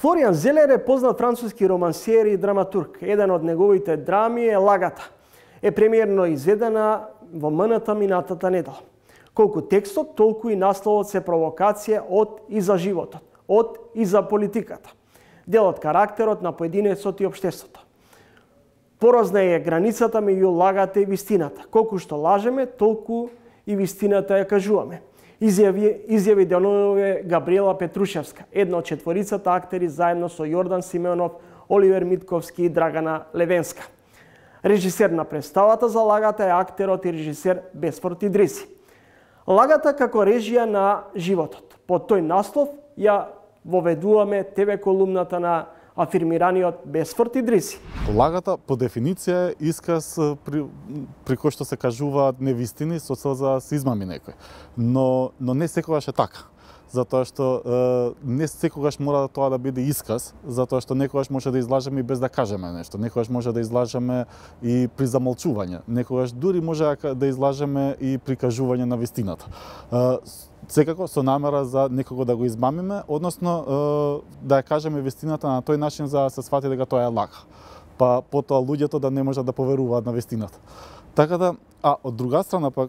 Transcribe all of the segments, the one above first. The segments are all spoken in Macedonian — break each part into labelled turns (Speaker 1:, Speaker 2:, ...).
Speaker 1: Флориан Зелер е познат француски романсиер и драматург. Еден од неговите драми е Лагата. Е премиерно изведена во МНТ минатата недела. Колку текстот, толку и насловот се провокација од и за животот, од и за политиката. Дел од карактерот на поединецот и општеството. Поразна е границата меѓу лагата и вистината. Колку што лажеме, толку и вистината ја кажуваме. Изјави денове Габриела Петрушевска, една од четворицата актери заедно со Јордан Симеонов, Оливер Митковски и Драгана Левенска. Режисер на представата за Лагата е актерот и режисер Бесфорд Идриси. Лагата како режија на животот. По тој наслов ја воведуваме ТВ колумната на афирмираниот Бесфорд Идриси.
Speaker 2: Лагата по дефиниција е исказ при кој што се кажуваат невистини со цел за да се измами некој. Но не секогаш е така. Затоа што не секогаш мора тоа да биде исказ, затоа што некогаш може да излажеме и без да кажеме нешто, некогаш може да излажеме и при замолчување, некогаш дури може да излажеме и при кажување на вистината. Секако со намера за некого да го измамиме, односно да ја кажеме вистината на тој начин за да се свати дека тоа е лага. Па потоа луѓето да не можат да поверуваат на вистината. Така да, од друга страна пак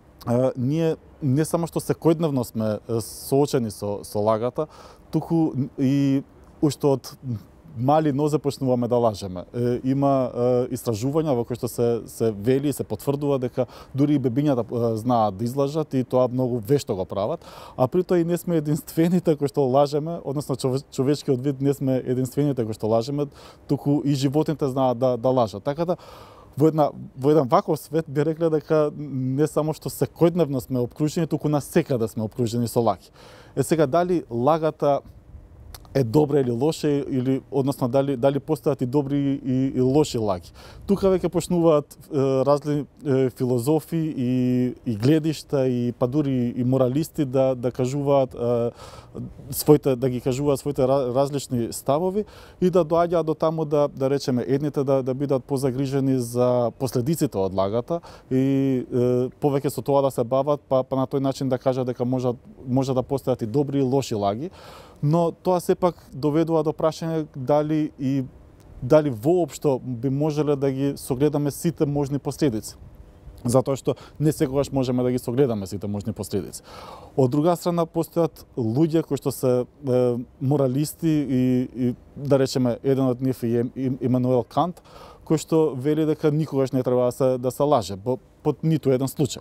Speaker 2: ние не само што секојдневно сме соочени со лагата, туку и уште од мали нозе почнуваме да лажеме. Има истражувања во кои што се вели и се потврдува дека дури и бебињата знаат да излажат и тоа многу вешто го прават, а при тоа и не сме единствените кои што лажеме, односно човечкиот вид не сме единствените кои што лажеме, туку и животните знаат да лажат. Така да во еден ваков свет би рекле дека не само што секојдневно сме обкружени, туку насекаде сме обкружени со лаги. Сега дали лагата е добра или лоша, или односно дали постојат и добри и лоши лаги. Тука веќе почнуваат разни филозофи и гледишта и па дури и моралисти да кажуваат да ги кажуваат своите различни ставови и да доаѓаат до таму да речеме едните да бидат позагрижени за последиците од лагата и повеќе со тоа да се бават па на тој начин да кажат дека може да постојат и добри и лоши лаги. Но тоа сепак доведува до прашање дали воопшто би можеле да ги согледаме сите можни последици. Затоа што не секогаш можеме да ги согледаме сите можни последици. Од друга страна постојат луѓе кои што се моралисти и да речеме еден од нив е Имануел Кант, кој што вели дека никогаш не треба да се лаже под ниту еден случај.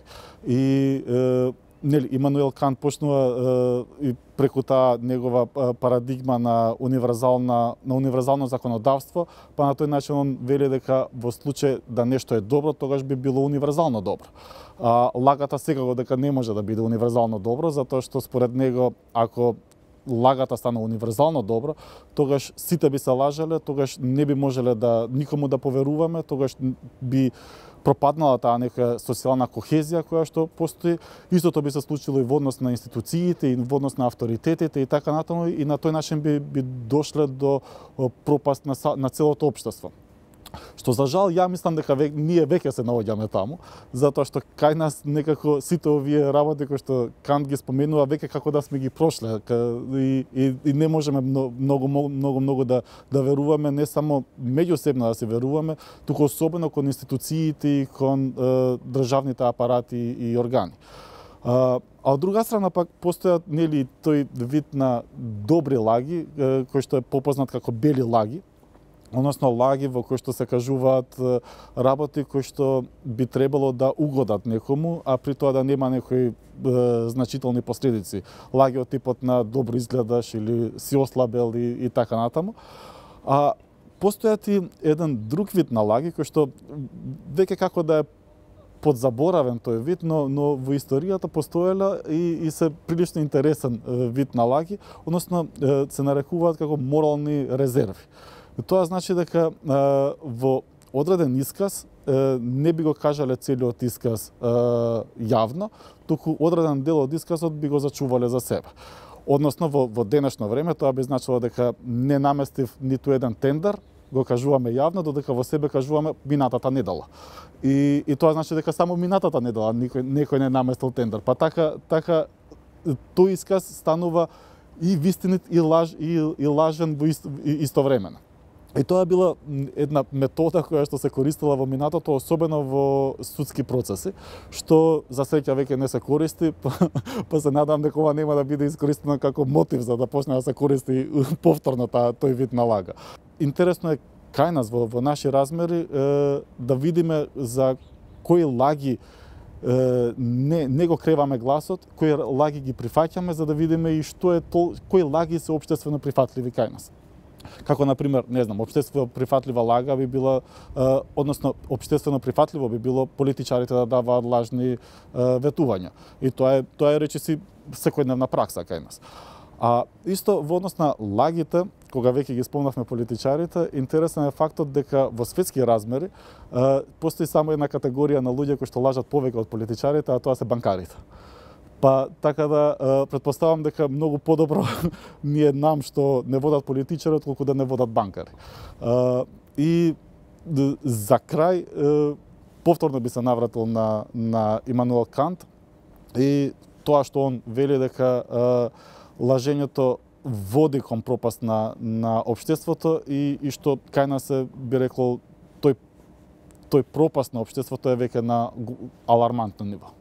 Speaker 2: И Имануел Кант почнува и преку таа негова парадигма на универзално законодавство, па на тој начин он вели дека во случај да нешто е добро, тогаш би било универзално добро. Лагата секако дека не може да биде универзално добро, затоа што според него ако лагата стана универзално добро, тогаш сите би се лажеле, тогаш не би можеле никому да поверуваме, тогаш би пропаднала таа нека социјална кохезија која што постои. Истото би се случило и во однос на институциите, и во однос на авторитетите и така натаму, и на тој начин би дошле до пропаст на целото општество. Што за жал, ја мислам дека ние веќе се наоѓаме таму, затоа што кај нас некако сите овие работи кои што Кант ги споменува веќе како да сме ги прошле и не можеме многу да веруваме, не само меѓусебно да се веруваме, туку особено кон институциите и кон државните апарати и органи. А од друга страна пак постојат тој вид на добри лаги кој што е попознат како бели лаги, односно лаги во кои што се кажуваат работи кои што би требало да угодат некому, а при тоа да нема некои значителни последици. Лаги од типот на добро изгледаш или си ослабел и така натаму. Постојат и еден друг вид на лаги кој што веќе како да е подзаборавен тој вид, но во историјата постоела и се прилично интересен вид на лаги, односно се нарекуваат како морални резерви. Тоа значи дека во одреден исказ не би го кажале целиот исказ јавно, туку одреден дел од исказот би го зачувале за себе. Односно во денешно време тоа би значило дека не наместив ниту еден тендер, го кажуваме јавно, додека во себе кажуваме минатата недела. И тоа значи дека само минатата недела некој не наместил тендер. Па така тој исказ станува и вистинит и лажен во истовремено. И тоа била една метода која што се користила во минатото, особено во судски процеси, што за среќа веќе не се користи, па се надам дека ова нема да биде искористено како мотив за да почне да се користи повторно тој вид налага. Интересно е кај нас во наши размери да видиме за кои лаги не го креваме гласот, кои лаги ги прифаќаме за да видиме и што е кои лаги се општествено прифатливи кај нас. Како, например, не знам, општествено прифатлива лага би била, односно, општествено прифатливо би било политичарите да даваат лажни ветувања. И тоа е речиси секојдневна пракса кај нас. А исто во однос на лагите, кога веќе ги спомнавме политичарите, интересен е фактот дека во светски размери постои само една категорија на луѓе кои што лажат повеќе од политичарите, а тоа се банкарите. Па така да претпоставам дека многу подобро ни е нам што не водат политичари отколку да не водат банкари. И за крај повторно би се навратил на Имануел Кант и тоа што он вели дека лажењето води кон пропаст на општеството и што кај нас се би рекол тој пропаст на општеството е веќе на алармантно ниво.